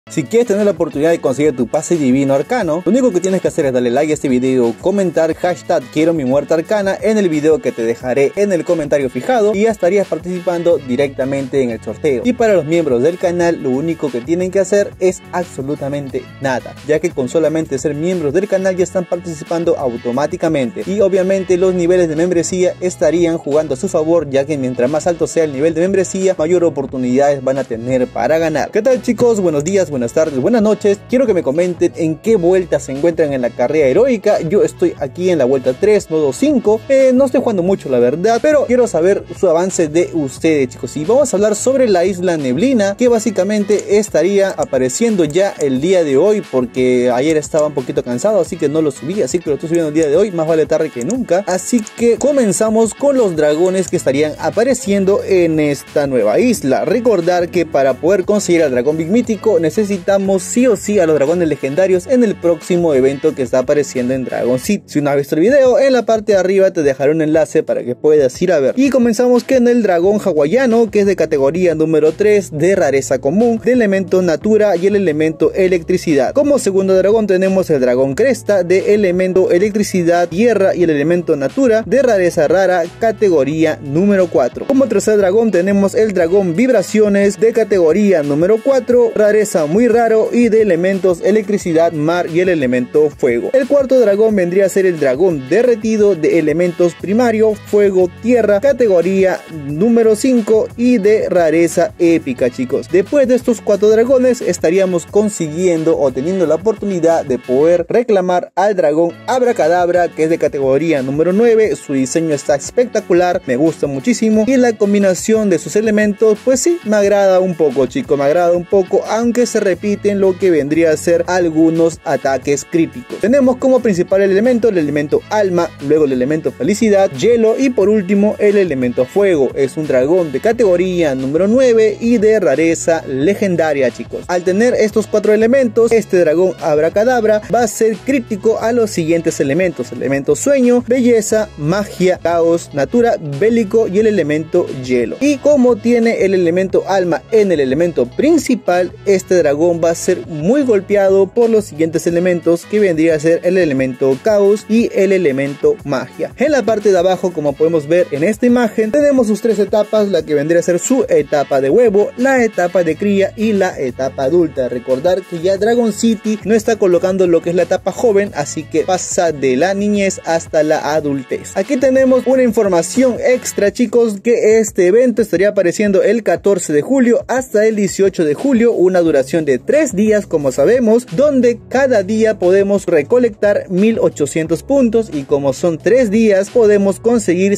Si quieres tener la oportunidad de conseguir tu pase divino arcano, lo único que tienes que hacer es darle like a este video, comentar hashtag quiero mi muerte arcana en el video que te dejaré en el comentario fijado y ya estarías participando directamente en el sorteo. Y para los miembros del canal lo único que tienen que hacer es absolutamente nada, ya que con solamente ser miembros del canal ya están participando automáticamente y obviamente los niveles de membresía estarían jugando a su favor, ya que mientras más alto sea el nivel de membresía, mayor oportunidades van a tener para ganar. ¿Qué tal, chicos? Buenos días, buenas tardes, buenas noches. Quiero que me comenten en qué vuelta se encuentran en la carrera heroica. Yo estoy aquí en la vuelta 3, nodo 5. No estoy jugando mucho, la verdad, pero quiero saber su avance de ustedes, chicos. Y vamos a hablar sobre la isla Neblina, que básicamente estaría apareciendo ya el día de hoy, porque ayer estaba un poquito cansado, así que no lo subí, así que lo estoy subiendo el día de hoy. Más vale tarde que nunca. Así que comenzamos con los dragones que estarían apareciendo en esta nueva isla. Recordar que para poder conseguir al dragón Big Mítico necesitamos sí o sí a los dragones legendarios en el próximo evento que está apareciendo en Dragon City. Si no has visto el video, en la parte de arriba te dejaré un enlace para que puedas ir a ver. Y comenzamos con el dragón hawaiano, que es de categoría número 3, de rareza común, de elemento natura y el elemento electricidad. Como segundo dragón tenemos el dragón cresta, de elemento electricidad, tierra y el elemento natura, de rareza rara, categoría número 4. Como tercer dragón tenemos el dragón vibraciones, de categoría número 4, rareza muy raro y de elementos electricidad, mar y el elemento fuego. El cuarto dragón vendría a ser el dragón derretido, de elementos primario, fuego, tierra, categoría número 5 y de rareza épica, chicos. Después de estos 4 dragones estaríamos consiguiendo o teniendo la oportunidad de poder reclamar al dragón Abracadabra, que es de categoría número 9. Su diseño está espectacular, me gusta muchísimo y la combinación de sus elementos pues sí, me agrada un poco, chicos, me agrada un poco, aunque se repiten lo que vendría a ser algunos ataques críticos. Tenemos como principal el elemento alma, luego el elemento felicidad, hielo y por último el elemento fuego. Es un dragón de categoría número 9 y de rareza legendaria, chicos. Al tener estos 4 elementos, este dragón Abracadabra va a ser crítico a los siguientes elementos: elemento sueño, belleza, magia, caos, natura, bélico y el elemento hielo. Y como tiene el elemento alma en el elemento principal, este dragón va a ser muy golpeado por los siguientes elementos, que vendría a ser el elemento caos y el elemento magia. En la parte de abajo, como podemos ver en esta imagen, tenemos sus 3 etapas, la que vendría a ser su etapa de huevo, la etapa de cría y la etapa adulta. Recordar que ya Dragon City no está colocando lo que es la etapa joven, así que pasa de la niñez hasta la adultez. Aquí tenemos una información extra, chicos, que este evento estaría apareciendo el 14 de julio hasta el 18 de julio, una duración de 3 días, como sabemos, donde cada día podemos recolectar 1800 puntos y como son 3 días podemos conseguir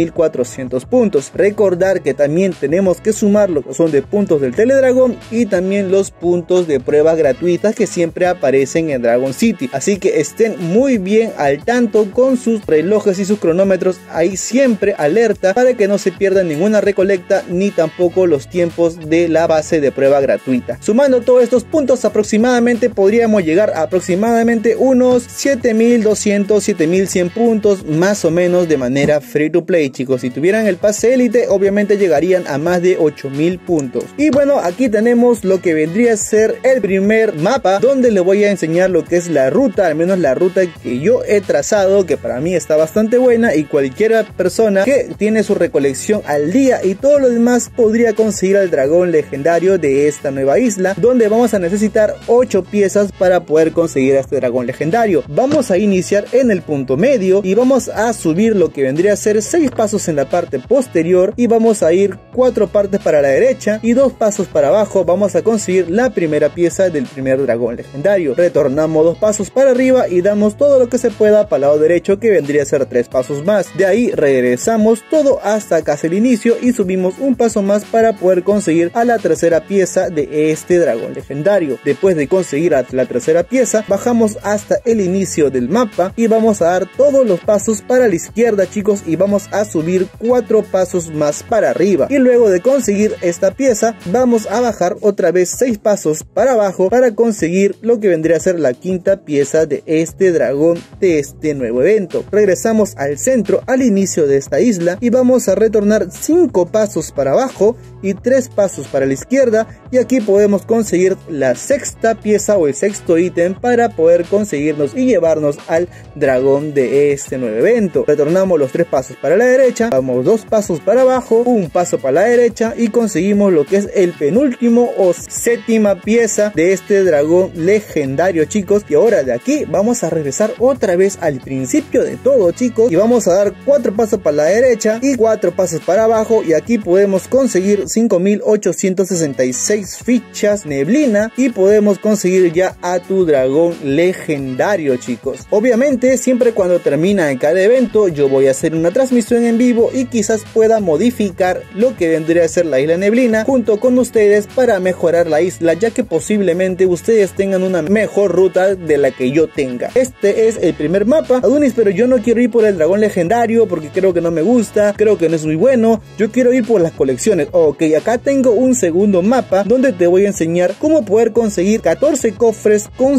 5400 puntos. Recordar que también tenemos que sumar lo que son de puntos del Teledragón y también los puntos de pruebas gratuitas que siempre aparecen en Dragon City, así que estén muy bien al tanto con sus relojes y sus cronómetros ahí siempre alerta para que no se pierda ninguna recolecta ni tampoco los tiempos de la base de prueba gratuita. Sumando todos estos puntos aproximadamente podríamos llegar a aproximadamente unos 7200, 7100 puntos más o menos de manera free to play, chicos. Si tuvieran el pase élite obviamente llegarían a más de 8000 puntos. Y bueno, aquí tenemos lo que vendría a ser el primer mapa, donde le voy a enseñar lo que es la ruta, al menos la ruta que yo he trazado, que para mí está bastante buena y cualquier persona que tiene su recolección al día y todo lo demás podría conseguir al dragón legendario de esta nueva isla, donde vamos a necesitar 8 piezas para poder conseguir a este dragón legendario. Vamos a iniciar en el punto medio y vamos a subir lo que vendría a ser 6 pasos en la parte posterior y vamos a ir 4 partes para la derecha y 2 pasos para abajo. Vamos a conseguir la primera pieza del primer dragón legendario. Retornamos 2 pasos para arriba y damos todo lo que se pueda para el lado derecho, que vendría a ser 3 pasos más. De ahí regresamos todo hasta casi el inicio y subimos un paso más para poder conseguir a la tercera pieza de este dragón legendario. Después de conseguir a la tercera pieza, bajamos hasta el inicio del mapa y vamos a dar todos los pasos para la izquierda, chicos, y vamos a subir 4 pasos más para arriba. Y luego de conseguir esta pieza, vamos a bajar otra vez 6 pasos para abajo para conseguir lo que vendría a ser la quinta pieza de este dragón de este nuevo evento. Regresamos al centro, al inicio de esta isla, y vamos a retornar 5 pasos para abajo y 3 pasos para la izquierda, y aquí podemos conseguir la sexta pieza o el sexto ítem para poder conseguirnos y llevarnos al dragón de este nuevo evento. Retornamos los 3 pasos para la derecha, vamos 2 pasos para abajo, un paso para la derecha y conseguimos lo que es el penúltimo o séptima pieza de este dragón legendario, chicos. Y ahora de aquí vamos a regresar otra vez al principio de todo, chicos, y vamos a dar 4 pasos para la derecha y 4 pasos para abajo, y aquí podemos conseguir 5866 fichas neblina y podemos conseguir ya a tu dragón legendario, chicos. Obviamente siempre cuando termina en cada evento yo voy a hacer una transmisión en vivo y quizás pueda modificar lo que vendría a ser la isla neblina junto con ustedes para mejorar la isla, ya que posiblemente ustedes tengan una mejor ruta de la que yo tenga. Este es el primer mapa, Adonis, pero yo no quiero ir por el dragón legendario porque creo que no me gusta, creo que no es muy bueno, yo quiero ir por las colecciones. Ok, acá tengo un segundo mapa donde te voy a enseñar cómo poder conseguir 14 cofres con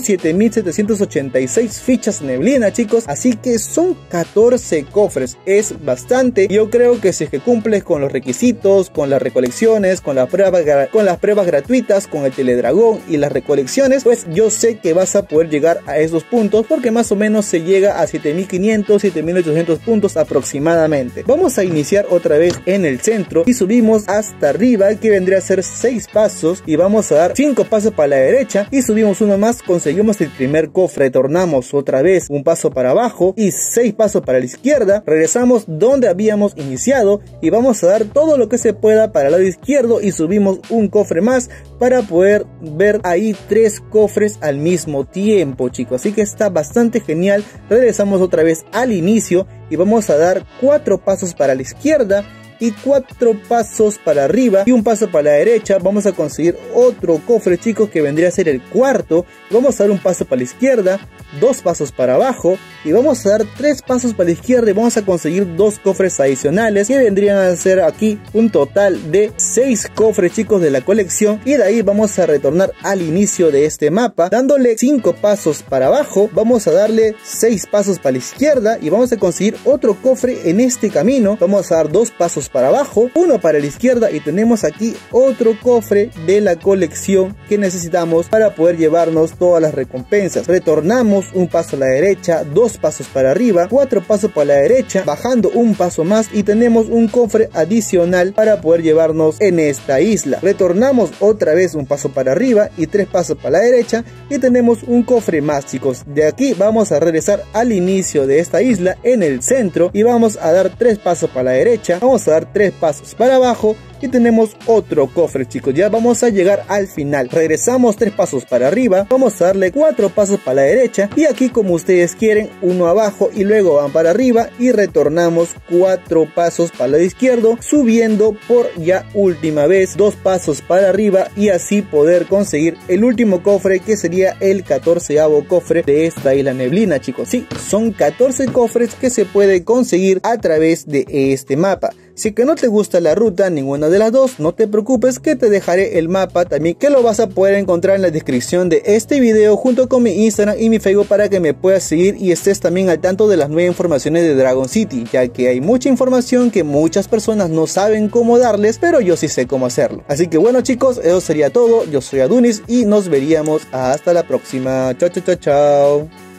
7786 fichas neblina, chicos, así que son 14 cofres, es bastante. Yo creo que si es que cumples con los requisitos, con las recolecciones, con las pruebas gratuitas, con el teledragón y las recolecciones, pues yo sé que vas a poder llegar a esos puntos, porque más o menos se llega a 7500, 7800 puntos aproximadamente. Vamos a iniciar otra vez en el centro y subimos hasta arriba, que vendría a ser 6 pasos, y vamos a dar 5 pasos para la derecha y subimos uno más, conseguimos el primer cofre, retornamos otra vez un paso para abajo y 6 pasos para la izquierda, regresamos donde habíamos iniciado y vamos a dar todo lo que se pueda para el lado izquierdo y subimos un cofre más para poder ver ahí 3 cofres al mismo tiempo, chicos, así que está bastante genial. Regresamos otra vez al inicio y vamos a dar 4 pasos para la izquierda y 4 pasos para arriba y un paso para la derecha. Vamos a conseguir otro cofre, chicos, que vendría a ser el cuarto. Vamos a dar un paso para la izquierda, 2 pasos para abajo y vamos a dar 3 pasos para la izquierda y vamos a conseguir 2 cofres adicionales, que vendrían a ser aquí un total de 6 cofres, chicos, de la colección. Y de ahí vamos a retornar al inicio de este mapa dándole 5 pasos para abajo, vamos a darle 6 pasos para la izquierda y vamos a conseguir otro cofre en este camino. Vamos a dar 2 pasos para abajo, uno para la izquierda y tenemos aquí otro cofre de la colección que necesitamos para poder llevarnos todas las recompensas. Retornamos un paso a la derecha, 2 pasos para arriba, 4 pasos para la derecha, bajando un paso más y tenemos un cofre adicional para poder llevarnos en esta isla. Retornamos otra vez un paso para arriba y 3 pasos para la derecha y tenemos un cofre más, chicos. De aquí vamos a regresar al inicio de esta isla en el centro y vamos a dar 3 pasos para la derecha, vamos a dar 3 pasos para abajo y tenemos otro cofre, chicos. Ya vamos a llegar al final. Regresamos 3 pasos para arriba, vamos a darle 4 pasos para la derecha y aquí, como ustedes quieren, uno abajo y luego van para arriba y retornamos 4 pasos para el lado izquierdo, subiendo por ya última vez 2 pasos para arriba y así poder conseguir el último cofre, que sería el 14avo cofre de esta isla neblina, chicos. Sí, son 14 cofres que se puede conseguir a través de este mapa. Si que no te gusta la ruta, ninguna de las dos, no te preocupes, que te dejaré el mapa también, que lo vas a poder encontrar en la descripción de este video junto con mi Instagram y mi Facebook, para que me puedas seguir y estés también al tanto de las nuevas informaciones de Dragon City, ya que hay mucha información que muchas personas no saben cómo darles, pero yo sí sé cómo hacerlo. Así que bueno, chicos, eso sería todo. Yo soy Adonis y nos veríamos hasta la próxima. Chao, chao, chao, chao.